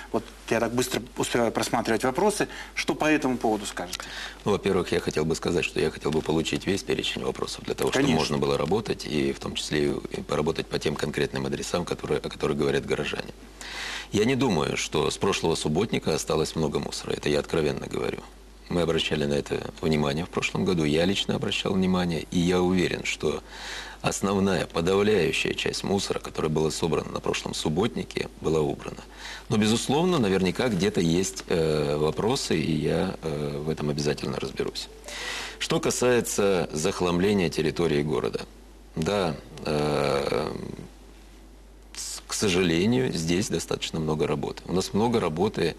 Вот я так быстро успеваю просматривать вопросы. Что по этому поводу скажете? Ну, во-первых, я хотел бы сказать, что я хотел бы получить весь перечень вопросов для того, чтобы можно было работать, и в том числе и поработать по тем конкретным адресам, о которых говорят горожане. Я не думаю, что с прошлого субботника осталось много мусора. Это я откровенно говорю. Мы обращали на это внимание в прошлом году, я лично обращал внимание, и я уверен, что основная, подавляющая часть мусора, которая была собрана на прошлом субботнике, была убрана. Но, безусловно, наверняка где-то есть вопросы, и я в этом обязательно разберусь. Что касается захламления территории города. Да, к сожалению, здесь достаточно много работы. У нас много работы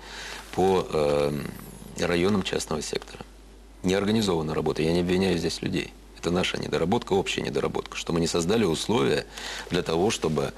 по районам частного сектора. Неорганизованная работа. Я не обвиняю здесь людей. Это наша недоработка, общая недоработка, что мы не создали условия для того, чтобы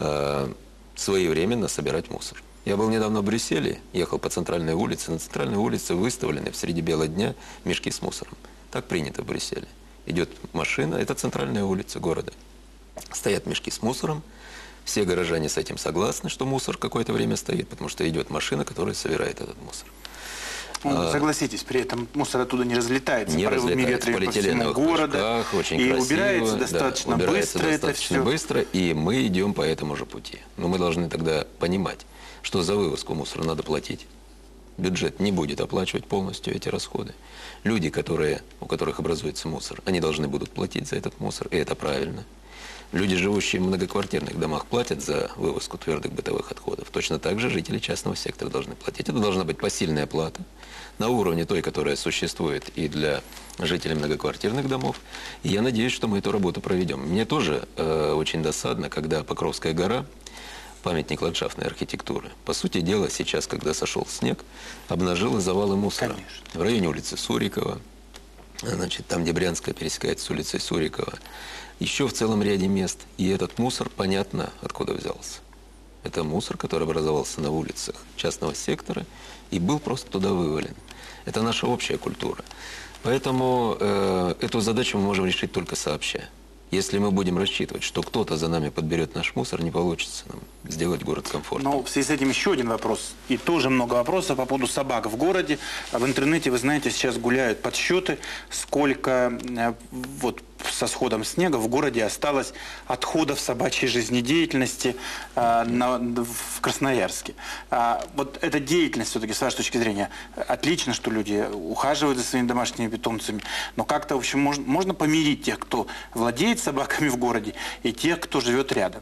своевременно собирать мусор. Я был недавно в Брюсселе, ехал по центральной улице. На центральной улице выставлены в среди бела дня мешки с мусором. Так принято в Брюсселе. Идет машина, это центральная улица города. Стоят мешки с мусором. Все горожане с этим согласны, что мусор какое-то время стоит, потому что идет машина, которая собирает этот мусор. Согласитесь, при этом мусор оттуда не разлетается, не порывами разлетается, ветра по всему города, очень и красиво, убирается достаточно быстро это все. Быстро, и мы идем по этому же пути. Но мы должны тогда понимать, что за вывозку мусора надо платить. Бюджет не будет оплачивать полностью эти расходы. Люди, у которых образуется мусор, они должны будут платить за этот мусор, и это правильно. Люди, живущие в многоквартирных домах, платят за вывозку твердых бытовых отходов. Точно так же жители частного сектора должны платить. Это должна быть посильная плата на уровне той, которая существует и для жителей многоквартирных домов. И я надеюсь, что мы эту работу проведем. Мне тоже очень досадно, когда Покровская гора, памятник ландшафтной архитектуры, по сути дела, сейчас, когда сошел снег, обнажила завалы мусора. Конечно. В районе улицы Сурикова, значит, там, где Брянская пересекается с улицей Сурикова, еще в целом ряде мест. И этот мусор, понятно, откуда взялся. Это мусор, который образовался на улицах частного сектора и был просто туда вывален. Это наша общая культура. Поэтому эту задачу мы можем решить только сообща. Если мы будем рассчитывать, что кто-то за нами подберет наш мусор, не получится нам сделать город комфортным. Но в связи с этим еще один вопрос. И тоже много вопросов по поводу собак в городе. В интернете, вы знаете, сейчас гуляют подсчеты, сколько вот со сходом снега в городе осталось отходов собачьей жизнедеятельности в Красноярске. Вот эта деятельность, все-таки, с вашей точки зрения, отлично, что люди ухаживают за своими домашними питомцами, но как-то, в общем, можно помирить тех, кто владеет собаками в городе, и тех, кто живет рядом?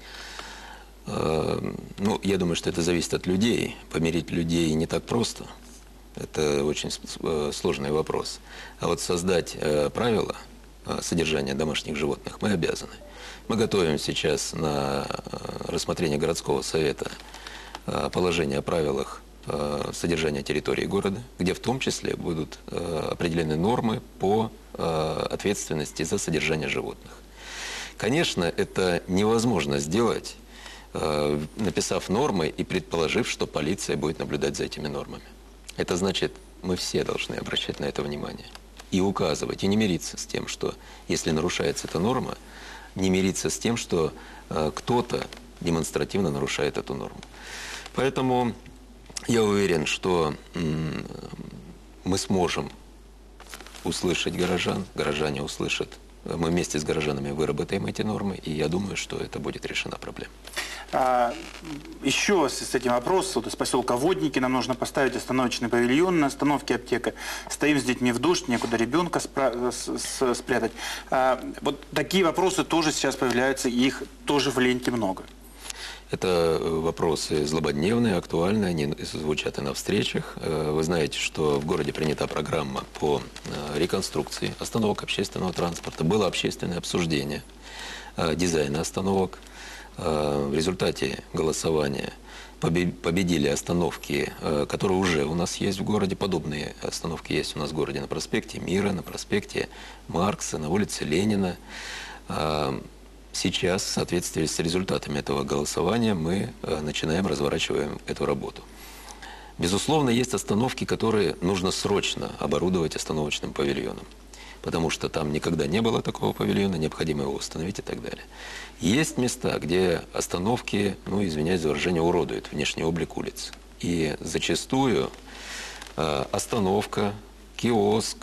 Ну, я думаю, что это зависит от людей. Помирить людей не так просто. Это очень сложный вопрос. А вот создать правила содержания домашних животных мы обязаны. Мы готовим сейчас на рассмотрение городского совета положение о правилах содержания территории города, где в том числе будут определены нормы по ответственности за содержание животных. Конечно, это невозможно сделать, написав нормы и предположив, что полиция будет наблюдать за этими нормами. Это значит, мы все должны обращать на это внимание. И указывать, и не мириться с тем, что если нарушается эта норма, не мириться с тем, что кто-то демонстративно нарушает эту норму. Поэтому я уверен, что мы сможем услышать горожан, горожане услышат. Мы вместе с горожанами выработаем эти нормы, и я думаю, что это будет решена проблема. Еще с этим вопросом, вот из поселка Водники нам нужно поставить остановочный павильон на остановке аптека. Стоим с детьми в дождь, некуда ребенка спрятать. Вот такие вопросы тоже сейчас появляются, и их тоже в ленте много. Это вопросы злободневные, актуальные, они звучат и на встречах. Вы знаете, что в городе принята программа по реконструкции остановок общественного транспорта. Было общественное обсуждение дизайна остановок. В результате голосования победили остановки, которые уже у нас есть в городе. Подобные остановки есть у нас в городе на проспекте Мира, на проспекте Маркса, на улице Ленина. Сейчас, в соответствии с результатами этого голосования, мы разворачиваем эту работу. Безусловно, есть остановки, которые нужно срочно оборудовать остановочным павильоном, потому что там никогда не было такого павильона, необходимо его установить и так далее. Есть места, где остановки, извиняюсь за выражение, уродуют внешний облик улиц. И зачастую остановка, киоск,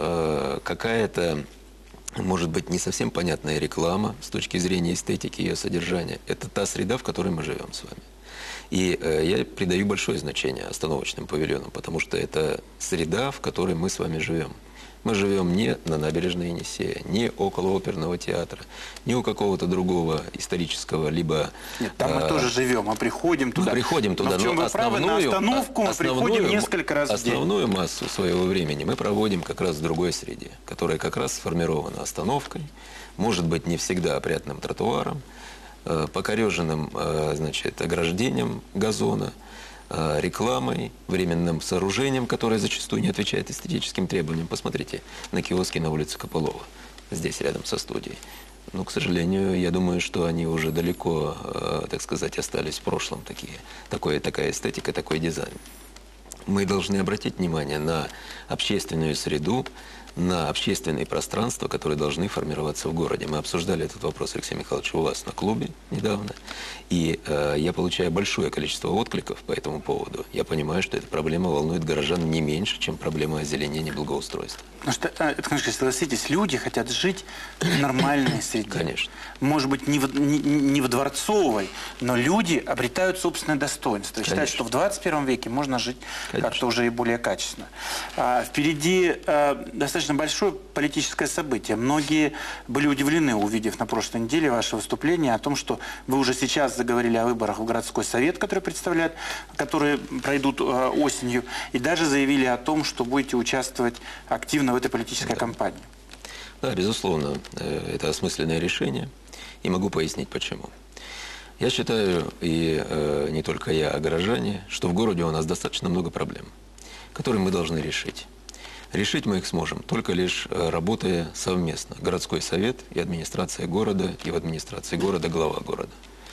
какая-то, может быть, не совсем понятная реклама с точки зрения эстетики ее содержания. Это та среда, в которой мы живем с вами. И я придаю большое значение остановочным павильонам, потому что это среда, в которой мы с вами живем. Мы живем не на набережной Енисея, не около оперного театра, не у какого-то другого исторического, либо... Нет, там мы тоже живем, мы приходим туда. Мы приходим туда, но в чем вы правы, на остановку мы приходим несколько раз в день. Основную массу своего времени мы проводим как раз в другой среде, которая как раз сформирована остановкой, может быть, не всегда опрятным тротуаром, покореженным, значит, ограждением газона, рекламой, временным сооружением, которое зачастую не отвечает эстетическим требованиям. Посмотрите на киоски на улице Копылова, здесь рядом со студией. Но, к сожалению, я думаю, что они уже далеко, так сказать, остались в прошлом. Такая эстетика, такой дизайн. Мы должны обратить внимание на общественную среду, на общественные пространства, которые должны формироваться в городе. Мы обсуждали этот вопрос, Алексей Михайлович, у вас на клубе недавно. И я получаю большое количество откликов по этому поводу. Я понимаю, что эта проблема волнует горожан не меньше, чем проблема озеленения и благоустройства. Потому что, это, конечно, согласитесь, люди хотят жить в нормальной среде. Конечно. Может быть, не в дворцовой, но люди обретают собственное достоинство. Считают, что в 21 веке можно жить как-то уже и более качественно. Впереди достаточно большое политическое событие. Многие были удивлены, увидев на прошлой неделе ваше выступление о том, что вы уже сейчас заговорили о выборах в городской совет, которые пройдут осенью, и даже заявили о том, что будете участвовать активно в этой политической кампании. Да, безусловно, это осмысленное решение, и могу пояснить почему. Я считаю, и не только я, а горожане, что в городе у нас достаточно много проблем, которые мы должны решить. Решить мы их сможем только лишь работая совместно. Городской совет и администрация города, и в администрации города глава города.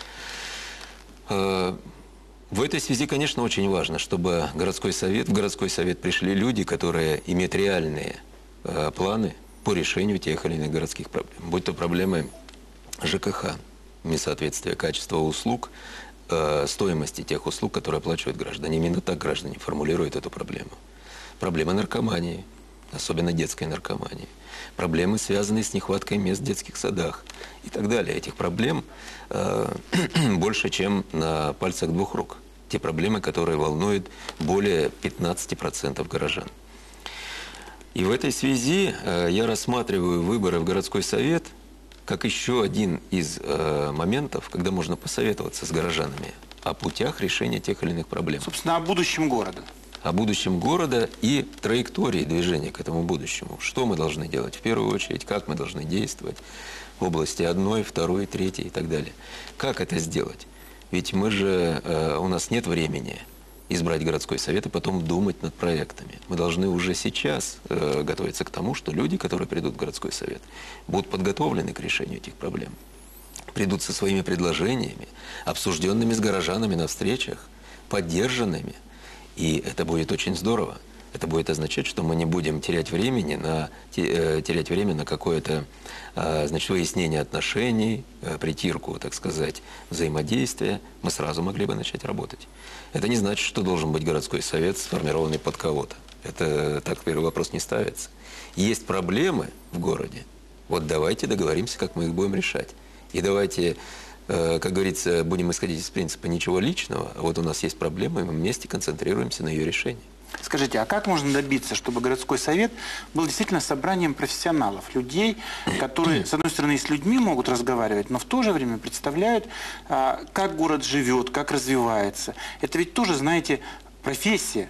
В этой связи, конечно, очень важно, чтобы в городской совет пришли люди, которые имеют реальные планы по решению тех или иных городских проблем. Будь то проблемы ЖКХ, несоответствие качества услуг, стоимости тех услуг, которые оплачивают граждане. Именно так граждане формулируют эту проблему. Проблемы наркомании, особенно детской наркомании. Проблемы, связанные с нехваткой мест в детских садах и так далее. Этих проблем больше, чем на пальцах двух рук. Те проблемы, которые волнуют более 15% горожан. И в этой связи я рассматриваю выборы в городской совет как еще один из моментов, когда можно посоветоваться с горожанами о путях решения тех или иных проблем. Собственно, о будущем города. О будущем города и траектории движения к этому будущему. Что мы должны делать в первую очередь, как мы должны действовать в области 1, 2, 3 и так далее. Как это сделать? Ведь у нас нет времени избрать городской совет и потом думать над проектами. Мы должны уже сейчас готовиться к тому, что люди, которые придут в городской совет, будут подготовлены к решению этих проблем. Придут со своими предложениями, обсужденными с горожанами на встречах, поддержанными. И это будет очень здорово. Это будет означать, что мы не будем терять время на какое-то выяснение отношений, притирку, так сказать, взаимодействия. Мы сразу могли бы начать работать. Это не значит, что должен быть городской совет, сформированный под кого-то. Это так первый вопрос не ставится. Есть проблемы в городе. Вот давайте договоримся, как мы их будем решать. И давайте, как говорится, будем исходить из принципа ничего личного, а вот у нас есть проблема, и мы вместе концентрируемся на ее решении. Скажите, а как можно добиться, чтобы городской совет был действительно собранием профессионалов, людей, которые, с одной стороны, с людьми могут разговаривать, но в то же время представляют, как город живет, как развивается. Это ведь тоже, знаете, профессия.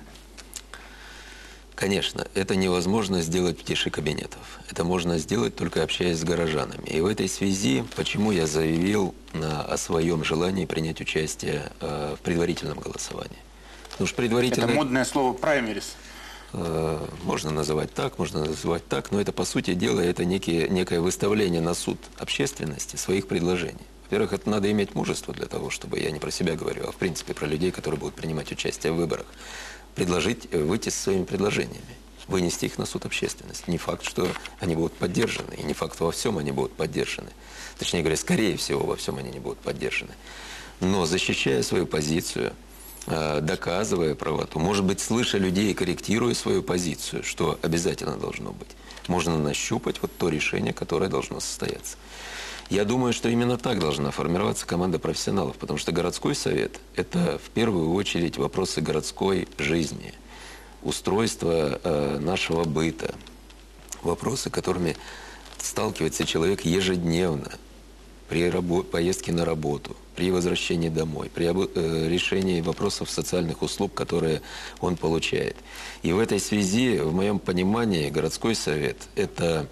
Конечно, это невозможно сделать в тиши кабинетов. Это можно сделать только общаясь с горожанами. И в этой связи, почему я заявил о своем желании принять участие в предварительном голосовании. Потому что предварительное... Это модное слово «праймерис». Можно называть так, можно называть так, но это, по сути дела, это некое выставление на суд общественности своих предложений. Во-первых, это надо иметь мужество для того, чтобы, я не про себя говорю, а в принципе про людей, которые будут принимать участие в выборах, выйти со своими предложениями, вынести их на суд общественности. Не факт, что они будут поддержаны, и не факт, во всем они будут поддержаны. Точнее говоря, скорее всего, во всем они не будут поддержаны. Но защищая свою позицию, доказывая правоту, может быть, слыша людей и корректируя свою позицию, что обязательно должно быть, можно нащупать вот то решение, которое должно состояться. Я думаю, что именно так должна формироваться команда профессионалов, потому что городской совет – это в первую очередь вопросы городской жизни, устройства нашего быта, вопросы, которыми сталкивается человек ежедневно при поездке на работу, при возвращении домой, при решении вопросов социальных услуг, которые он получает. И в этой связи, в моем понимании, городской совет – это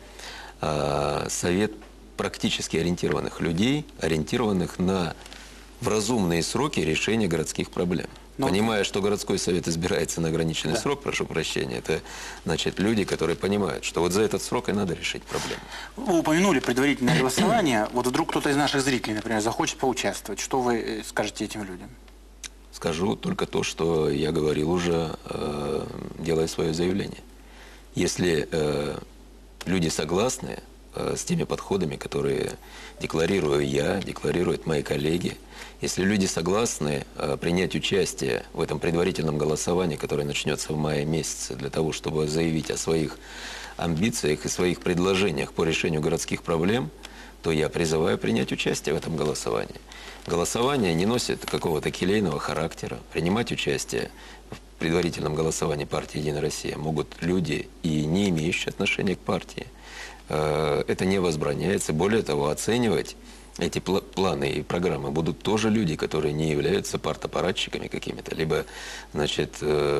совет практически ориентированных людей, ориентированных на в разумные сроки решения городских проблем. Понимая, что городской совет избирается на ограниченный срок, прошу прощения, это значит люди, которые понимают, что вот за этот срок и надо решить проблему. Вы упомянули предварительное голосование. Вот вдруг кто-то из наших зрителей, например, захочет поучаствовать. Что вы скажете этим людям? Скажу только то, что я говорил уже, делая свое заявление. Если люди согласны с теми подходами, которые декларирую я, декларируют мои коллеги, если люди согласны принять участие в этом предварительном голосовании, которое начнется в мае месяце, для того, чтобы заявить о своих амбициях и своих предложениях по решению городских проблем, то я призываю принять участие в этом голосовании. Голосование не носит какого-то келейного характера. Принимать участие в предварительном голосовании партии «Единая Россия» могут люди, и не имеющие отношения к партии. Это не возбраняется. Более того, оценивать эти планы и программы будут тоже люди, которые не являются партаппаратчиками какими-то, либо, значит,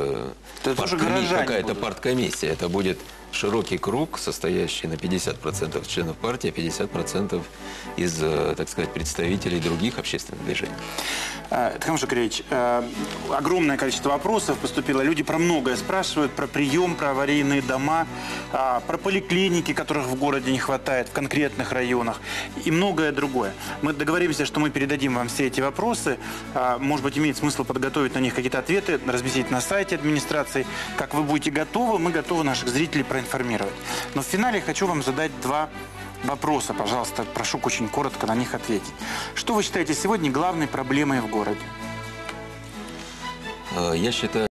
какая-то парткомиссия. Это будет широкий круг, состоящий на 50% членов партии, а 50% из, так сказать, представителей других общественных движений. Тхам Шакирович, огромное количество вопросов поступило. Люди про многое спрашивают, про прием, про аварийные дома, про поликлиники, которых в городе не хватает, в конкретных районах и многое другое. Мы договоримся, что мы передадим вам все эти вопросы. Может быть, имеет смысл подготовить на них какие-то ответы, разместить на сайте администрации. Как вы будете готовы, мы готовы наших зрителей проинформировать. Но в финале хочу вам задать два вопроса. Пожалуйста, прошу очень коротко на них ответить. Что вы считаете сегодня главной проблемой в городе? Я считаю...